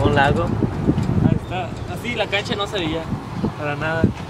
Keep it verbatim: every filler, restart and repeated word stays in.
un lago. Ahí está. Así la cancha no se veía para nada.